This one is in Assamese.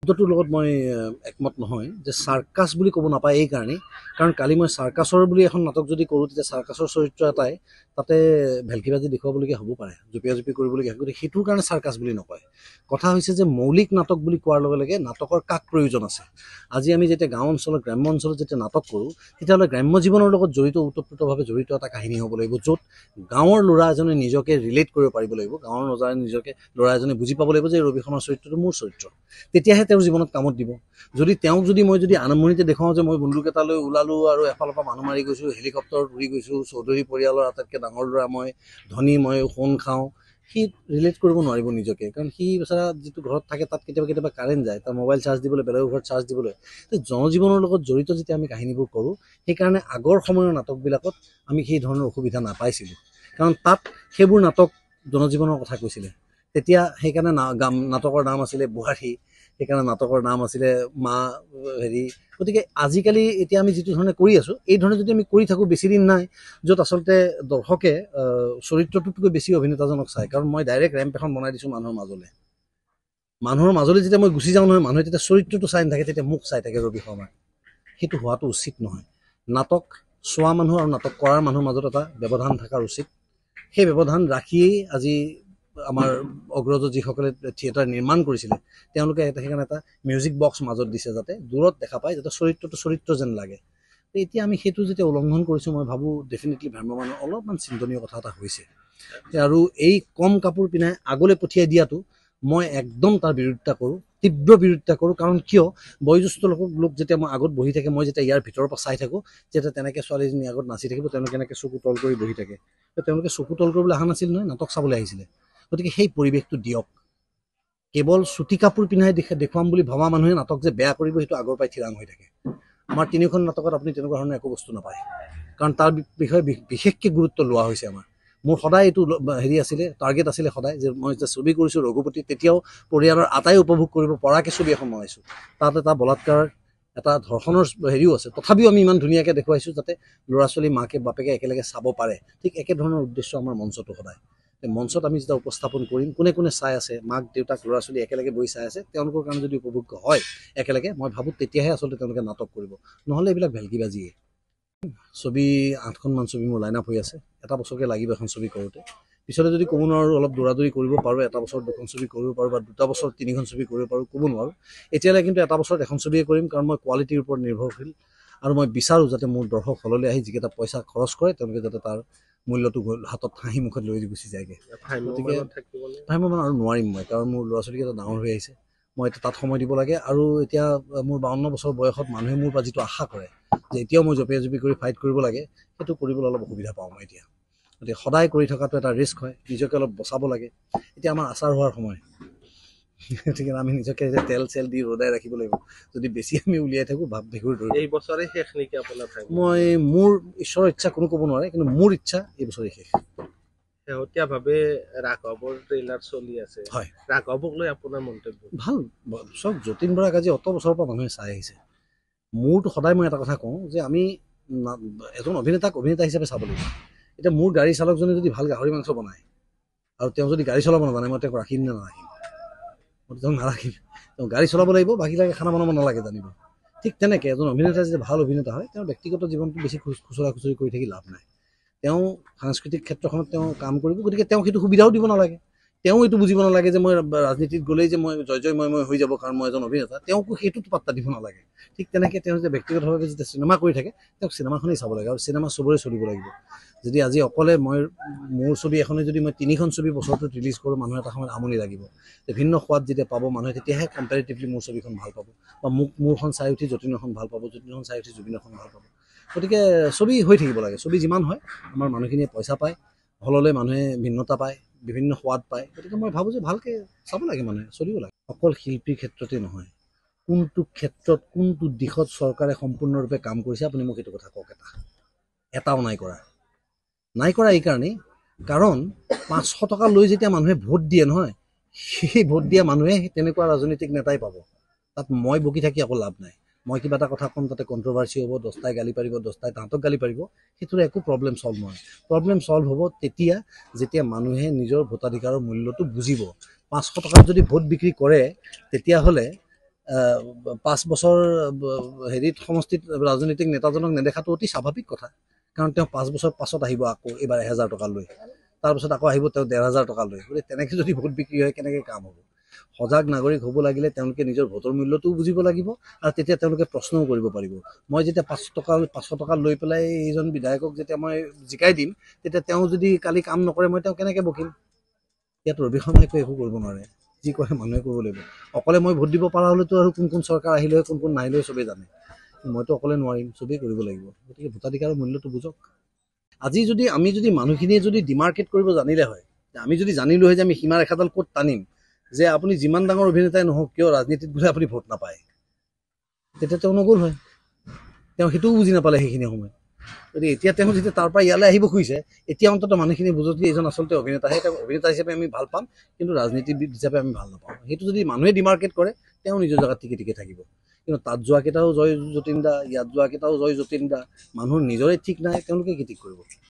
শব্দটোৰ লগত মই একমত নহয় যে সাৰ্কাছ বুলি ক'ব নাপায় এই কাৰণেই কাৰণ কালি মই সাৰ্কাছৰ বুলি এখন নাটক যদি কৰোঁ তেতিয়া সাৰ্কাছৰ চৰিত্ৰ এটাই তাতে ভেলকিবাজি দেখুৱাবলগীয়া হ'ব পাৰে জুপিয়াজুপি কৰিবলগীয়া গতিকে সেইটোৰ কাৰণে সাৰ্কাছ বুলি নকয় কথা হৈছে যে মৌলিক নাটক বুলি কোৱাৰ লগে লগে নাটকৰ কাক প্ৰয়োজন আছে আজি আমি যেতিয়া গাঁও অঞ্চলত গ্ৰাম্য অঞ্চলত যেতিয়া নাটক কৰোঁ তেতিয়াহ'লে গ্ৰাম্য জীৱনৰ লগত জড়িত ওতঃপ্ৰোতভাৱে জড়িত এটা কাহিনী হ'ব লাগিব য'ত গাঁৱৰ ল'ৰা এজনে নিজকে ৰিলেট কৰিব পাৰিব লাগিব গাঁৱৰ ল'ৰা এজনে বুজি পাব লাগিব যে ৰবিশৰ্মাৰ চৰিত্ৰটো মোৰ চৰিত্ৰ তেতিয়াহে তেওঁৰ জীৱনত কামত দিব যদি তেওঁক যদি মই যদি আৰম্ভণিতে দেখুৱাওঁ যে মই বন্দুক এটা লৈ ওলালোঁ আৰু এফালৰ পৰা মানুহ মাৰি গৈছোঁ হেলিকপ্টাৰত উৰি গৈছোঁ চৌধুৰী পৰিয়ালৰ আটাইতকৈ ডাঙৰ ল'ৰা মই ধনী মই সোণ খাওঁ সি ৰিলেট কৰিব নোৱাৰিব নিজকে কাৰণ সি বেচাৰা যিটো ঘৰত থাকে তাত কেতিয়াবা কাৰেণ্ট যায় তাৰ মোবাইল চাৰ্জ দিবলৈ বেলেগৰ ঘৰত চাৰ্জ দিবলৈ জনজীৱনৰ লগত জড়িত যেতিয়া আমি কাহিনীবোৰ কৰোঁ সেইকাৰণে আগৰ সময়ৰ নাটকবিলাকত আমি সেই ধৰণৰ অসুবিধা নাপাইছিলোঁ কাৰণ তাত সেইবোৰ নাটক জনজীৱনৰ কথা কৈছিলে তেতিয়া সেইকাৰণে নাটকৰ নাম আছিলে বুঢ়াৰী সেইকাৰণে নাটকৰ নাম আছিলে মা হেৰি গতিকে আজিকালি এতিয়া আমি যিটো ধৰণে কৰি আছোঁ এই ধৰণে যদি আমি কৰি থাকোঁ বেছি দিন নাই য'ত আচলতে দৰ্শকে চৰিত্ৰটোতকৈ বেছি অভিনেতাজনক চায় কাৰণ মই ডাইৰেক্ট ৰেম্প এখন বনাই দিছোঁ মানুহৰ মাজলৈ যেতিয়া মই গুচি যাওঁ নহয় মানুহে তেতিয়া চৰিত্ৰটো চাই নাথাকে তেতিয়া মোক চাই থাকে ৰবি শৰ্মাৰ সেইটো হোৱাটো উচিত নহয় নাটক চোৱা মানুহ আৰু নাটক কৰাৰ মানুহৰ মাজত এটা ব্যৱধান থকাৰ উচিত সেই ব্যৱধান ৰাখিয়েই আজি আমাৰ অগ্ৰজ যিসকলে থিয়েটাৰ নিৰ্মাণ কৰিছিলে তেওঁলোকে সেইকাৰণে এটা মিউজিক বক্স মাজত দিছে যাতে দূৰত দেখা পায় যাতে চৰিত্ৰটো চৰিত্ৰ যেন লাগে এতিয়া আমি সেইটো যেতিয়া উলংঘন কৰিছোঁ মই ভাবোঁ ডেফিনেটলি ভ্ৰাম্যমানৰ অলপমান চিন্তনীয় কথা এটা হৈছে আৰু এই কম কাপোৰ পিন্ধাই আগলৈ পঠিয়াই দিয়াটো মই একদম তাৰ বিৰোধিতা কৰোঁ তীব্ৰ বিৰোধিতা কৰোঁ কাৰণ কিয় বয়োজ্যেষ্ঠ লোক যেতিয়া মই আগত বহি থাকে মই যেতিয়া ইয়াৰ ভিতৰৰ পৰা চাই থাকোঁ যেতিয়া তেনেকৈ ছোৱালীজনী আগত নাচি থাকিব তেওঁলোকে এনেকৈ চকু তল কৰি বহি থাকে তেওঁলোকে চকু তল কৰিবলৈ অহা নাছিল নহয় নাটক চাবলৈ আহিছিলে গতিকে সেই পৰিৱেশটো দিয়ক কেৱল চুটি কাপোৰ পিন্ধাই দেখুৱাম বুলি ভবা মানুহে নাটক যে বেয়া কৰিব সেইটো আগৰ পৰাই থিৰাং হৈ থাকে আমাৰ তিনিখন নাটকত আপুনি তেনেকুৱা ধৰণৰ একো বস্তু নাপায় কাৰণ তাৰ বিষয়ে বিশেষকৈ গুৰুত্ব লোৱা হৈছে আমাৰ মোৰ সদায় এইটো হেৰি আছিলে টাৰ্গেট আছিলে সদায় যে মই যেতিয়া ছবি কৰিছোঁ ৰঘুপতি তেতিয়াও পৰিয়ালৰ আটাই উপভোগ কৰিব পৰাকৈ ছবি এখন বনাইছোঁ তাত এটা বলাৎকাৰ এটা ধৰ্ষণৰ হেৰিও আছে তথাপিও আমি ইমান ধুনীয়াকৈ দেখুৱাইছোঁ যাতে ল'ৰা ছোৱালী মাকে বাপেকে একেলগে চাব পাৰে ঠিক একেধৰণৰ উদ্দেশ্য আমাৰ মঞ্চটো সদায় মঞ্চত আমি যেতিয়া উপস্থাপন কৰিম কোনে কোনে চাই আছে মাক দেউতাক ল'ৰা ছোৱালী একেলগে বহি চাই আছে তেওঁলোকৰ কাৰণে যদি উপভোগ্য হয় একেলগে মই ভাবোঁ তেতিয়াহে আচলতে তেওঁলোকে নাটক কৰিব নহ'লে এইবিলাক ভেলকিবাজিয়ে ছবি 8খনমান ছবি মোৰ লাইন আপ হৈ আছে এটা বছৰকৈ লাগিব এখন ছবি কৰোঁতে পিছলৈ যদি ক'ব নোৱাৰোঁ অলপ দৌৰাদৌৰি কৰিব পাৰোঁ এটা বছৰত 2খন ছবি কৰিব পাৰোঁ বা 2টা বছৰত 3খন ছবি কৰিব পাৰোঁ ক'ব নোৱাৰোঁ এতিয়ালৈ কিন্তু এটা বছৰত এখন ছবিয়ে কৰিম কাৰণ মই কোৱালিটিৰ ওপৰত নিৰ্ভৰশীল আৰু মই বিচাৰোঁ যাতে মোৰ দৰ্শক হললৈ আহি যিকেইটা পইচা খৰচ কৰে তেওঁলোকে যাতে তাৰ মূল্যটো হাতত হাঁহি মুখত লৈ গুচি যায়গৈ গতিকে ভ্ৰাম্যমান আৰু নোৱাৰিম মই কাৰণ মোৰ ল'ৰা ছোৱালীকেইটা ডাঙৰ হৈ আহিছে মই এতিয়া তাত সময় দিব লাগে আৰু এতিয়া মোৰ 52 বছৰ বয়সত মানুহে মোৰ পৰা যিটো আশা কৰে যে এতিয়াও মই জঁপিয়াজুপি কৰি ফাইট কৰিব লাগে সেইটো কৰিবলৈ অলপ অসুবিধা পাওঁ মই এতিয়া গতিকে সদায় কৰি থকাটো এটা ৰিস্ক হয় নিজকে অলপ বচাব লাগে এতিয়া আমাৰ আচাৰ হোৱাৰ সময় গতিকে আমি নিজকে তেল চেল দি ৰদাই ৰাখিব লাগিব যদি বেছি আমি উলিয়াই থাকোঁ ভেঁকুৰি ধৰিব এই বছৰে শেষ নেকি আপোনাৰ মই মোৰ ঈশ্বৰৰ ইচ্ছা কোনো ক'ব নোৱাৰে কিন্তু মোৰ ইচ্ছা এই বছৰে শেষ শেহতীয়াভাৱে ৰাঘৱৰ ট্ৰেইলাৰ চলি আছে হয় ৰাঘৱক লৈ আপোনাৰ মন্তব্য ভাল চব যতীন বৰাক আজি অত বছৰৰ পৰা মানুহে চাই আহিছে মোৰতো সদায় মই এটা কথা কওঁ যে আমি এজন অভিনেতাক অভিনেতা হিচাপে চাব লাগিব এতিয়া মোৰ গাড়ী চালকজনে যদি ভাল গাহৰি মাংস বনায় আৰু তেওঁ যদি গাড়ী চলাব নাজানে মই তেওঁক ৰাখিম নে নাৰাখিম মই তেওঁক নাৰাখিম তেওঁ গাড়ী চলাব লাগিব বাকীবিলাকে খানা বনাব নালাগে জানিব ঠিক তেনেকৈ এজন অভিনেতা যদি ভাল অভিনেতা হয় তেওঁৰ ব্যক্তিগত জীৱনটো বেছি খুচুৰা খুচুৰি কৰি থাকি লাভ নাই তেওঁ সাংস্কৃতিক ক্ষেত্ৰখনত তেওঁ কাম কৰিব গতিকে তেওঁক সেইটো সুবিধাও দিব নালাগে তেওঁ এইটো বুজিব নালাগে যে মই ৰাজনীতিত গ'লেই যে মই জয় মই হৈ যাব কাৰণ মই এজন অভিনেতা তেওঁকো সেইটোত পাত্তা দিব নালাগে ঠিক তেনেকৈ তেওঁ যে ব্যক্তিগতভাৱে যেতিয়া চিনেমা কৰি থাকে তেওঁক চিনেমাখনেই চাব লাগে আৰু চিনেমা চবৰে চলিব লাগিব যদি আজি অকলে মোৰ ছবি এখনে যদি মই 3খন ছবি বছৰটোত ৰিলিজ কৰোঁ মানুহ এটা সময়ত আমনি লাগিব ভিন্ন সোৱাদ যেতিয়া পাব মানুহে তেতিয়াহে কম্পেৰিটিভলি মোৰ ছবিখন ভাল পাব বা মোৰখন চাই উঠি যতীনখন ভাল পাব যতীনখন চাই উঠি জুবিনখন ভাল পাব গতিকে ছবি হৈ থাকিব লাগে ছবি যিমান হয় আমাৰ মানুহখিনিয়ে পইচা পায় হললৈ মানুহে ভিন্নতা পায় বিভিন্ন সোৱাদ পায় গতিকে মই ভাবোঁ যে ভালকৈ চাব লাগে মানুহে চলিব লাগে অকল শিল্পীৰ ক্ষেত্ৰতে নহয় কোনটো ক্ষেত্ৰত কোনটো দিশত চৰকাৰে সম্পূৰ্ণৰূপে কাম কৰিছে আপুনি মোক এইটো কথা কওক এটাও নাই কৰা এই কাৰণেই কাৰণ 500 টকা লৈ যেতিয়া মানুহে ভোট দিয়ে নহয় সেই ভোট দিয়া মানুহে তেনেকুৱা ৰাজনৈতিক নেতাই পাব তাত মই বকি থাকি একো লাভ নাই মই কিবা এটা কথা ক'ম তাতে কণ্ট্ৰভাৰ্চি হ'ব 10টাই গালি পাৰিব 10টাই তাহাঁতক গালি পাৰিব সেইটোৰ একো প্ৰব্লেম চল্ভ নহয় প্ৰব্লেম চল্ভ হ'ব তেতিয়া যেতিয়া মানুহে নিজৰ ভোটাধিকাৰৰ মূল্যটো বুজিব 500 টকাত যদি ভোট বিক্ৰী কৰে তেতিয়াহ'লে 5 বছৰ হেৰিত সমষ্টিত ৰাজনৈতিক নেতাজনক নেদেখাটো অতি স্বাভাৱিক কথা। কাৰণ তেওঁ 5 বছৰ পাছত আহিব আকৌ এইবাৰ 1000 টকা লৈ, তাৰপিছত আকৌ আহিব তেওঁ 1500 টকা লৈ। গতিকে তেনেকৈ যদি ভোট বিক্ৰী হয় কেনেকৈ কাম হ'ব? সজাগ নাগৰিক হ'ব লাগিলে তেওঁলোকে নিজৰ ভোটৰ মূল্যটোও বুজিব লাগিব আৰু তেতিয়া তেওঁলোকে প্ৰশ্নও কৰিব পাৰিব। মই যেতিয়া 500 টকা লৈ পেলাই এইজন বিধায়কক যেতিয়া মই জিকাই দিম, তেতিয়া তেওঁ যদি কালি কাম নকৰে মই তেওঁক কেনেকৈ বকিম? ইয়াত ৰবি শৰ্মাই একো কৰিব নোৱাৰে, যি কয় মানুহে কৰিব লাগিব। অকলে মই ভোট দিব পৰা হ'লেতো আৰু কোন কোন চৰকাৰ আহিলে কোন কোন নাহিলে চবেই জানে। মইতো অকলে নোৱাৰিম, চবেই কৰিব লাগিব। গতিকে ভোটাধিকাৰৰ মূল্যটো বুজক। আজি যদি আমি মানুহখিনিয়ে যদি ডিমাৰ্কেট কৰিব জানিলে হয়, আমি যদি জানিলোঁ হয় যে আমি সীমা ৰেখাডাল ক'ত টানিম, যে আপুনি যিমান ডাঙৰ অভিনেতাই নহওক কিয় ৰাজনীতিত বোলে আপুনি ভোট নাপায়, তেতিয়া তেওঁ নগ'ল হয়। তেওঁ সেইটোও বুজি নাপালে সেইখিনি সময়ত। গতিকে এতিয়া তেওঁ যেতিয়া তাৰ পৰা ইয়ালৈ আহিব খুজিছে, এতিয়া অন্ততঃ মানুহখিনি বুজক যে এইজন আচলতে অভিনেতাহে, তেওঁ অভিনেতা হিচাপে আমি ভাল পাম, কিন্তু ৰাজনীতিবিদ হিচাপে আমি ভাল নাপাওঁ। সেইটো যদি মানুহে ডিমাৰ্কেট কৰে, তেওঁ নিজৰ জেগাত ঠিকে থাকিব। কিন্তু তাত যোৱাকেইটাও জয় যতীন দা, ইয়াত যোৱাকেইটাও জয় যতীন দা। মানুহৰ নিজৰে ঠিক নাই, তেওঁলোকে কি ঠিক কৰিব?